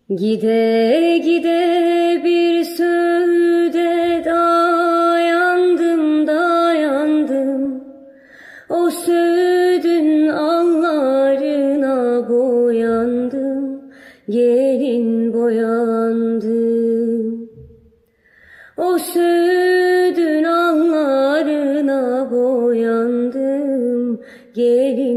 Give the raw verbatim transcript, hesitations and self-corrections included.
Gide gide bir söğüde dayandım, dayandım. O söğüdün allarına boyandım, gelin boyandım. O söğüdün allarına boyandım, gelin